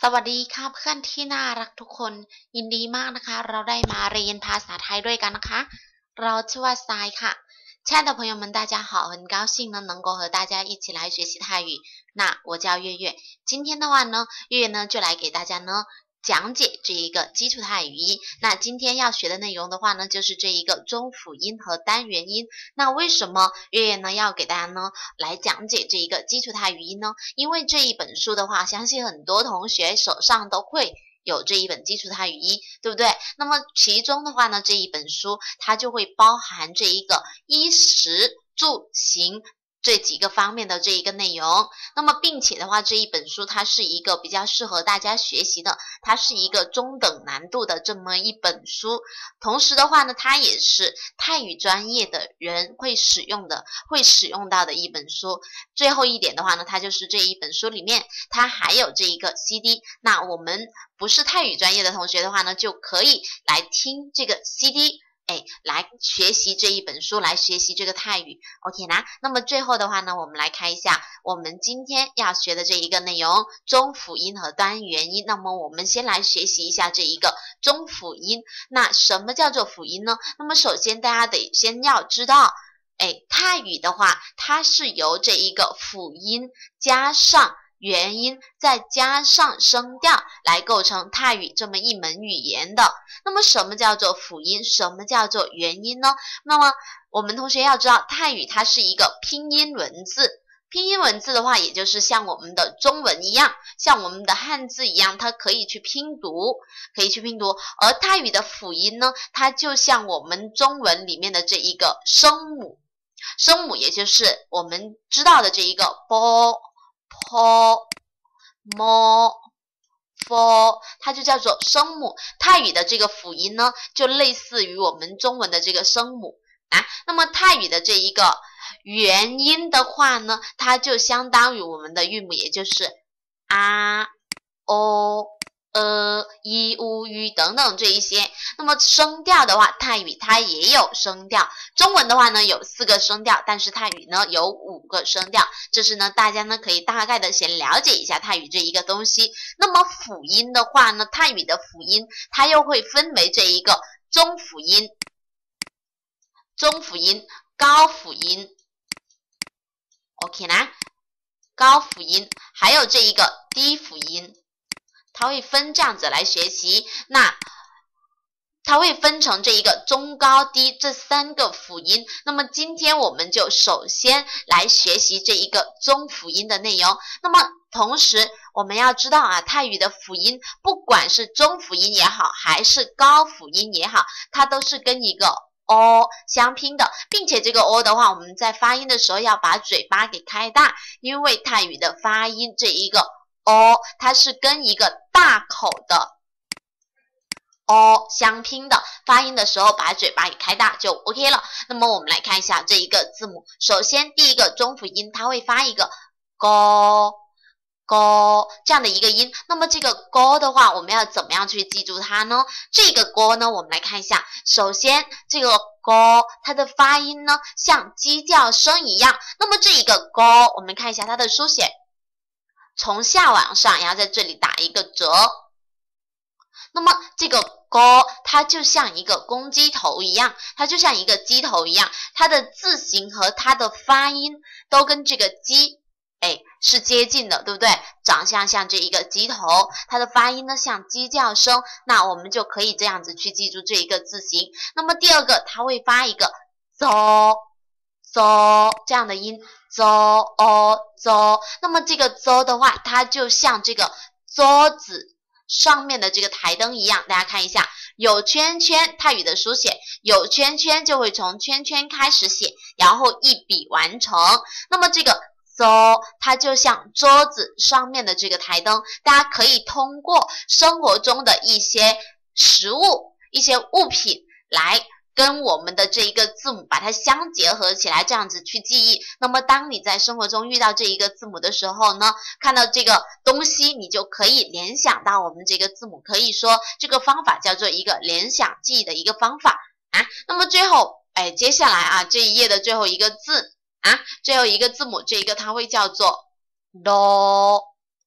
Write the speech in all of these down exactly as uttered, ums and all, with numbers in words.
สวัสดีค่ะเพื่อนที่น่ารักทุกคนยินดีมากนะคะเราได้มาเรียนภาษาไทยด้วยกันนะคะเราชื่อว่าทรายค่ะ亲爱的朋友们大家好很高兴呢能够和大家一起来学习泰语那我叫月月今天的话呢月月呢就来给大家呢讲解这一个基础泰语音那今天要学的内容的话呢就是这一个中辅音和单元音那为什么月月呢要给大家呢来讲解这一个基础泰语音呢因为这一本书的话相信很多同学手上都会有这一本基础泰语音对不对那么其中的话呢这一本书它就会包含这一个衣食住行这几个方面的这一个内容那么并且的话这一本书它是一个比较适合大家学习的它是一个中等难度的这么一本书同时的话呢它也是泰语专业的人会使用的会使用到的一本书最后一点的话呢它就是这一本书里面它还有这一个 C D 那我们不是泰语专业的同学的话呢就可以来听这个 C D哎，来学习这一本书，来学习这个泰语 ，OK 啦。那么最后的话呢，我们来看一下我们今天要学的这一个内容，中辅音和单元音。那么我们先来学习一下这一个中辅音。那什么叫做辅音呢？那么首先大家得先要知道，哎，泰语的话，它是由这一个辅音加上元音再加上声调来构成泰语这么一门语言的。那么什么叫做辅音？什么叫做元音呢？那么我们同学要知道，泰语它是一个拼音文字。拼音文字的话，也就是像我们的中文一样，像我们的汉字一样，它可以去拼读，可以去拼读。而泰语的辅音呢，它就像我们中文里面的这一个声母，声母也就是我们知道的这一个 bo。po mo fo 它就叫做声母泰语的这个辅音呢就类似于我们中文的这个声母啊那么泰语的这一个元音的话呢它就相当于我们的韵母也就是啊 o呃一乌吁等等这一些那么声调的话泰语它也有声调中文的话呢有四个声调但是泰语呢有五个声调这是呢大家呢可以大概的先了解一下泰语这一个东西那么辅音的话呢泰语的辅音它又会分为这一个中辅音中辅音高辅音 OK 啦高辅音还有这一个低辅音它会分这样子来学习那它会分成这一个中高低这三个辅音那么今天我们就首先来学习这一个中辅音的内容那么同时我们要知道啊泰语的辅音不管是中辅音也好还是高辅音也好它都是跟一个 o 相拼的并且这个 o 的话我们在发音的时候要把嘴巴给开大因为泰语的发音这一个o 它是跟一个大口的 o 相拼的发音的时候把嘴巴给开大就 OK 了那么我们来看一下这一个字母首先第一个中辅音它会发一个 go go 这样的一个音那么这个 go 的话我们要怎么样去记住它呢这个 go 呢我们来看一下首先这个 go 它的发音呢像鸡叫声一样那么这一个 go 我们看一下它的书写从下往上然后在这里打一个折那么这个 go 它就像一个公鸡头一样它就像一个鸡头一样它的字形和它的发音都跟这个鸡哎是接近的对不对长相像这一个鸡头它的发音呢像鸡叫声那我们就可以这样子去记住这一个字形那么第二个它会发一个 zo zo 这样的音 zo o zo 那么这个 zo 的话它就像这个桌子上面的这个台灯一样大家看一下有圈圈泰语的书写有圈圈就会从圈圈开始写然后一笔完成那么这个 zo 它就像桌子上面的这个台灯大家可以通过生活中的一些食物一些物品来跟我们的这一个字母把它相结合起来这样子去记忆那么当你在生活中遇到这一个字母的时候呢看到这个东西你就可以联想到我们这个字母可以说这个方法叫做一个联想记忆的一个方法啊那么最后哎接下来啊这一页的最后一个字啊最后一个字母这一个它会叫做 do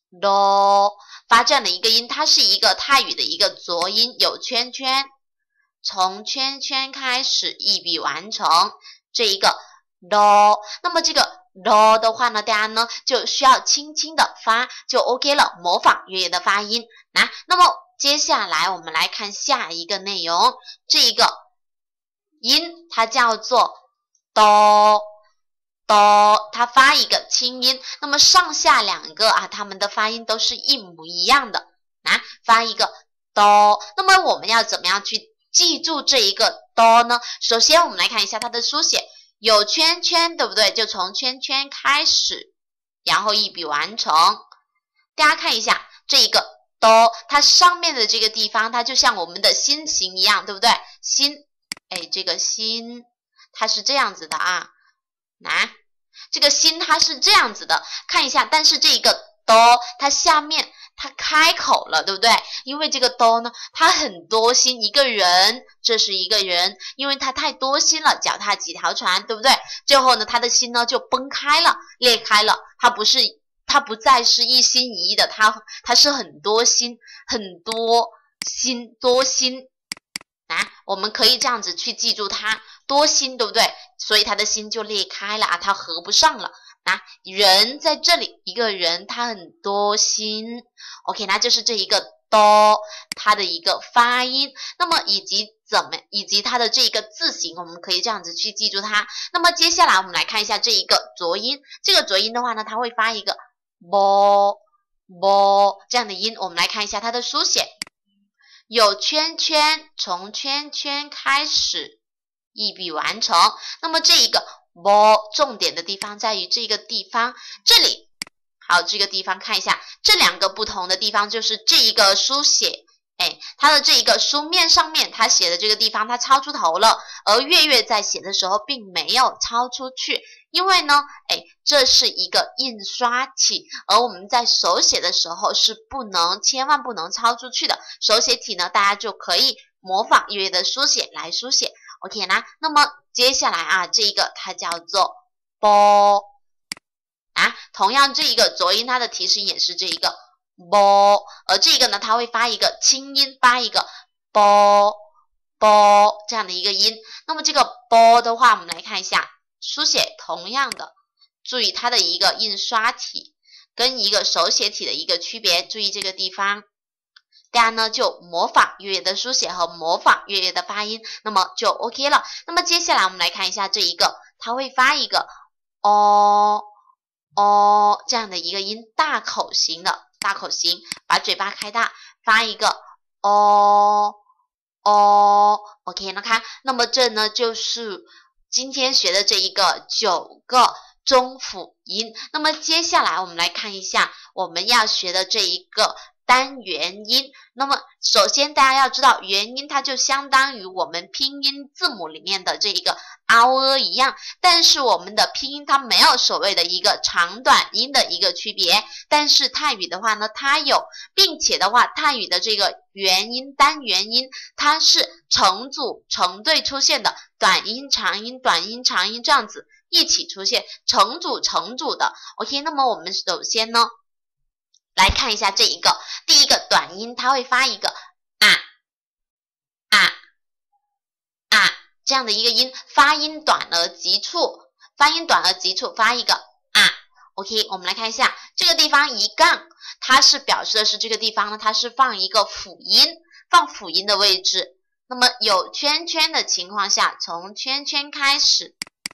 咯，发这样的一个音，它是一个泰语的一个浊音，有圈圈，从圈圈开始一笔完成这一个咯。那么这个咯的话呢，大家呢就需要轻轻的发就 OK 了，模仿粤语的发音。来，那么接下来我们来看下一个内容，这一个音它叫做哆。哆，它发一个清音，那么上下两个啊，它们的发音都是一模一样的。来，发一个哆，那么我们要怎么样去记住这一个哆呢？首先我们来看一下它的书写，有圈圈，对不对？就从圈圈开始，然后一笔完成。大家看一下这一个哆，它上面的这个地方，它就像我们的心形一样，对不对？心，哎，这个心它是这样子的啊。来，这个心它是这样子的，看一下，但是这个哆它下面它开口了，对不对？因为这个哆呢，它很多心，一个人，这是一个人，因为它太多心了，脚踏几条船，对不对？最后呢，他的心呢就崩开了，裂开了，它不是，它不再是一心一意的，它它是很多心，很多心，多心。来，我们可以这样子去记住它，多心，对不对？所以他的心就裂开了啊，他合不上了。那人在这里，一个人他很多心 ，OK， 那就是这一个哆，它的一个发音。那么以及怎么，以及它的这一个字形，我们可以这样子去记住它。那么接下来我们来看一下这一个浊音，这个浊音的话呢，它会发一个啵啵这样的音。我们来看一下它的书写。有圈圈，从圈圈开始，一笔完成。那么这一个啵，重点的地方在于这个地方，这里，好，这个地方看一下，这两个不同的地方就是这一个书写，哎，它的这一个书面上面，它写的这个地方它抄出头了，而月月在写的时候并没有抄出去。因为呢，哎，这是一个印刷体，而我们在手写的时候是不能，千万不能抄出去的。手写体呢，大家就可以模仿粤语的书写来书写 ，OK 啦。那么接下来啊，这一个它叫做啵啊，同样这一个浊音它的提示也是这一个啵，而这个呢，它会发一个清音，发一个啵啵这样的一个音。那么这个啵的话，我们来看一下。书写同样的，注意它的一个印刷体跟一个手写体的一个区别，注意这个地方。大家呢就模仿粤语的书写和模仿粤语的发音，那么就 OK 了。那么接下来我们来看一下这一个，它会发一个哦哦这样的一个音，大口型的大口型，把嘴巴开大，发一个哦哦 OK 那看，那么这呢就是今天学的这一个九个中辅音。那么接下来我们来看一下我们要学的这一个单元音。那么首先大家要知道，元音它就相当于我们拼音字母里面的这一个 ao 一样，但是我们的拼音它没有所谓的一个长短音的一个区别，但是泰语的话呢它有，并且的话泰语的这个元音单元音它是成组成对出现的，短音长音短音长音这样子一起出现，成组成组的 OK。 那么我们首先呢来看一下这一个，第一个短音它会发一个啊啊啊这样的一个音，发音短而急促，发音短而急促，发一个啊 OK。 我们来看一下这个地方一杠，它是表示的是这个地方呢它是放一个辅音，放辅音的位置。那么有圈圈的情况下，从圈圈开始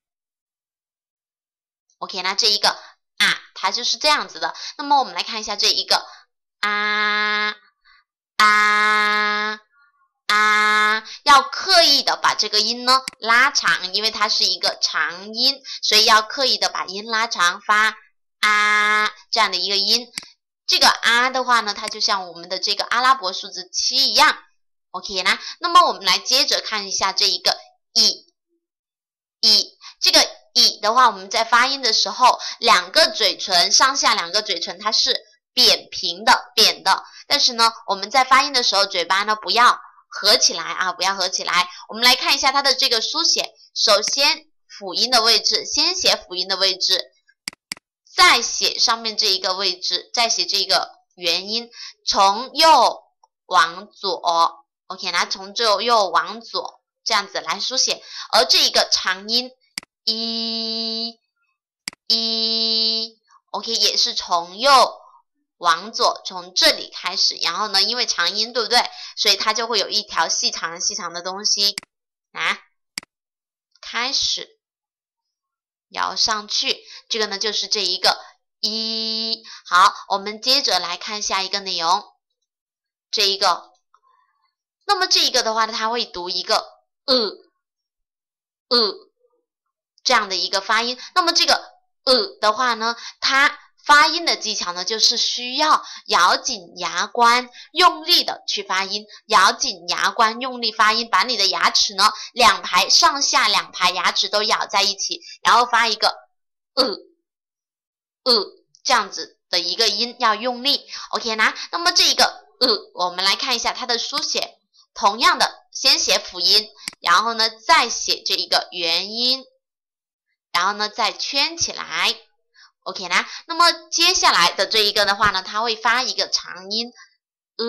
OK。 那这一个啊，它就是这样子的。那么我们来看一下这一个啊啊啊，要刻意的把这个音呢拉长，因为它是一个长音，所以要刻意的把音拉长，发啊这样的一个音。这个啊的话呢，它就像我们的这个阿拉伯数字七一样 OK 啦。那么我们来接着看一下这一个以以这个以的话，我们在发音的时候，两个嘴唇上下两个嘴唇它是扁平的扁的，但是呢我们在发音的时候嘴巴呢不要合起来啊，不要合起来。我们来看一下它的这个书写，首先辅音的位置，先写辅音的位置， 再写上面这一个位置，再写这个元音，从右往左 ，OK， 那从右右往左这样子来书写，而这一个长音一一 ，OK， 也是从右往左，从这里开始，然后呢，因为长音对不对，所以它就会有一条细长细长的东西啊，开始摇上去，这个呢就是这一个一。好，我们接着来看下一个内容，这一个，那么这一个的话呢，它会读一个呃呃这样的一个发音，那么这个呃的话呢，它发音的技巧呢，就是需要咬紧牙关，用力的去发音，咬紧牙关，用力发音，把你的牙齿呢，两排上下两排牙齿都咬在一起，然后发一个呃呃这样子的一个音，要用力 ，OK 啦。那么这一个呃，我们来看一下它的书写，同样的，先写辅音，然后呢再写这一个元音，然后呢再圈起来。OK 啦，那么接下来的这一个的话呢，它会发一个长音，呃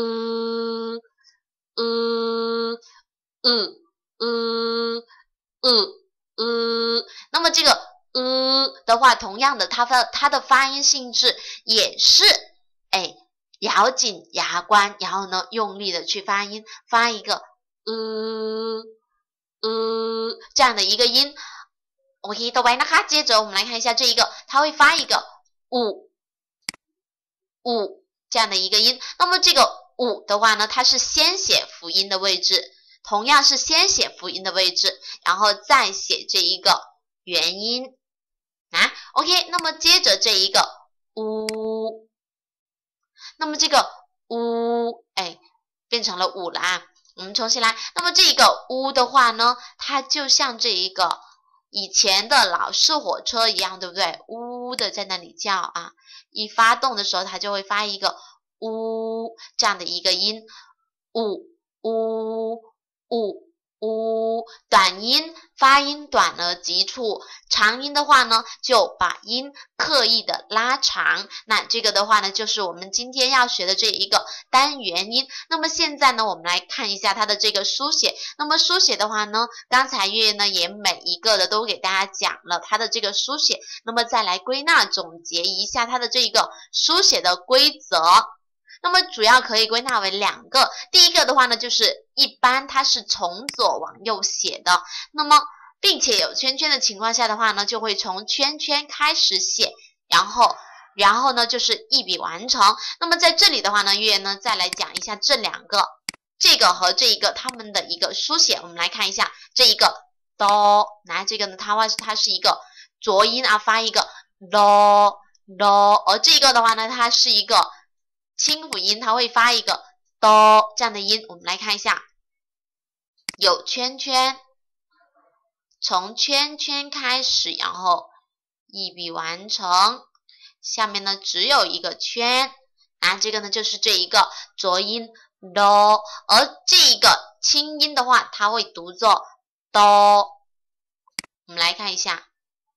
呃呃呃呃呃，那么这个呃的话，同样的，它的它的发音性质也是，哎，咬紧牙关，然后呢用力的去发音，发一个呃呃这样的一个音。OK， ต่อไปนะคะ接着我们来看一下这一个，它会发一个五五这样的一个音。那么这个五的话呢，它是先写辅音的位置，同样是先写辅音的位置，然后再写这一个元音啊。OK， 那么接着这一个五，那么这个五，哎，变成了五了啊。我们重新来，那么这个五的话呢，它就像这一个以前的老式火车一样，对不对？呜呜的在那里叫啊，一发动的时候，它就会发一个呜这样的一个音，呜呜呜呜。短音发音短而急促，长音的话呢，就把音刻意的拉长。那这个的话呢，就是我们今天要学的这一个单元音。那么现在呢，我们来看一下它的这个书写。那么书写的话呢，刚才月月呢也每一个的都给大家讲了它的这个书写。那么再来归纳总结一下它的这个书写的规则。那么主要可以归纳为两个，第一个的话呢，就是一般它是从左往右写的，那么并且有圈圈的情况下的话呢，就会从圈圈开始写，然后然后呢就是一笔完成。那么在这里的话呢，月月呢再来讲一下这两个，这个和这一个它们的一个书写，我们来看一下这一个哆，那这个呢它它是一个浊音啊，发一个哆哆，而这个的话呢，它是一个清辅音，它会发一个哆这样的音。我们来看一下，有圈圈，从圈圈开始，然后一笔完成。下面呢只有一个圈，那这个呢就是这一个浊音哆，而这一个清音的话，它会读作哆。我们来看一下，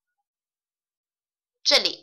这里。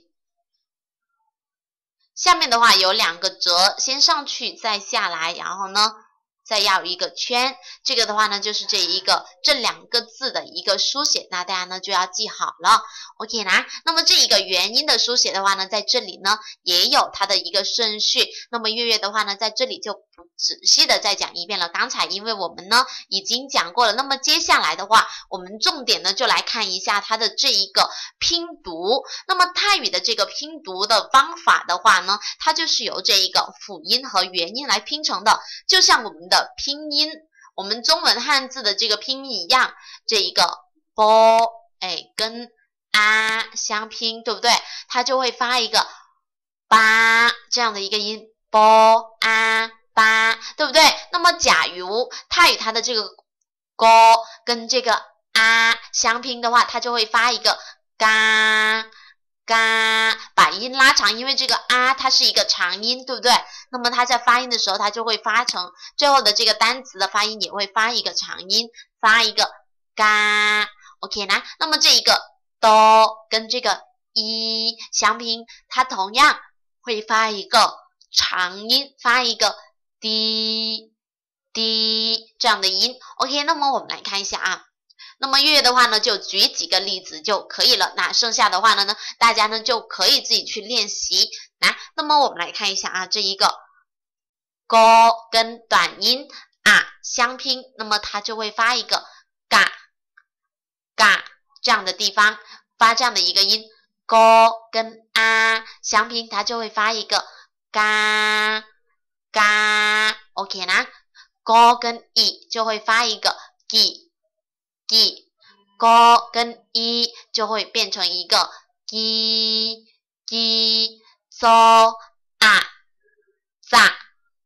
下面的话有两个折，先上去再下来，然后呢再要一个圈，这个的话呢就是这一个这两个字的一个书写，那大家呢就要记好了 OK 啦。那么这一个元音的书写的话呢，在这里呢也有它的一个顺序，那么月月的话呢在这里就不仔细的再讲一遍了，刚才因为我们呢已经讲过了，那么接下来的话我们重点呢就来看一下它的这一个拼读。那么泰语的这个拼读的方法的话呢，它就是由这一个辅音和元音来拼成的，就像我们的拼音，我们中文汉字的这个拼音一样，这一个 bo 哎跟啊相拼，对不对？它就会发一个巴这样的一个音 bo 啊巴，对不对？那么假如泰语它的这个 go 跟这个啊相拼的话，它就会发一个嘎嘎，把音拉长，因为这个啊它是一个长音，对不对？那么它在发音的时候，它就会发成最后的这个单词的发音也会发一个长音，发一个嘎 OK 啦。那么这一个哆跟这个一相拼，它同样会发一个长音，发一个滴滴这样的音。OK， 那么我们来看一下啊。那么月月的话呢，就举几个例子就可以了。那剩下的话呢，呢大家呢就可以自己去练习。来，那么我们来看一下啊，这一个 go 跟短音啊相拼，那么它就会发一个嘎嘎这样的地方，发这样的一个音。go 跟啊相拼，它就会发一个嘎嘎 ，OK 啦。go 跟 i 就会发一个 gi gi go 跟 i 就会变成一个 gi gi so a za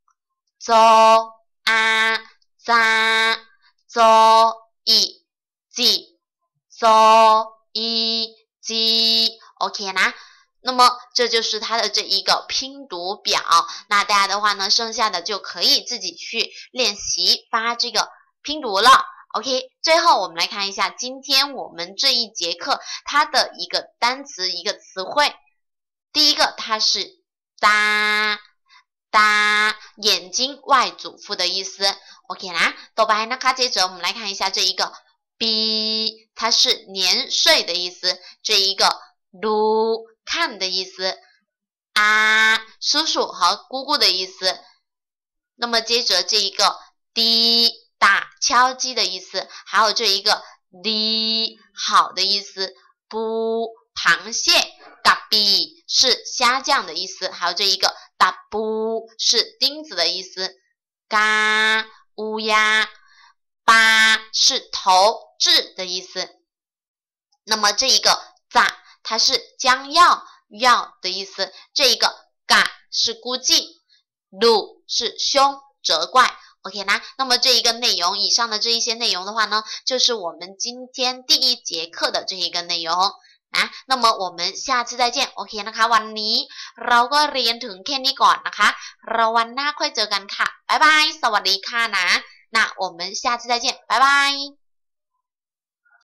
zo a za zo i ji zo i ji OK 啦。那么这就是它的这一个拼读表，那大家的话呢，剩下的就可以自己去练习发这个拼读了。OK， 最后我们来看一下今天我们这一节课它的一个单词一个词汇。第一个它是哒哒，眼睛外祖父的意思。OK 啦，ต่อไปนะคะ接着我们来看一下这一个 B， 它是年岁的意思。这一个 ดู看的意思。啊，叔叔和姑姑的意思。那么接着这一个 D， 打敲击的意思。还有这一个 D， 好的意思。不，螃蟹。嘎比是虾酱的意思。还有这一个打不是钉子的意思。嘎乌鸦。八是头痣的意思。那么这一个za它是将要要的意思。这一个嘎是估计。lu 是凶责怪。OK 啦，那么这一个内容，以上的这一些内容的话呢，就是我们今天第一节课的这一个内容นะ那么我们下次再见โอเคนะคะวันนี้เราก็เรียนถึงแค่นี้ก่อนนะคะเราวันหน้าค่อยเจอกันค่ะบ๊ายบายสวัสดีค่ะนะ那我们下次再见拜拜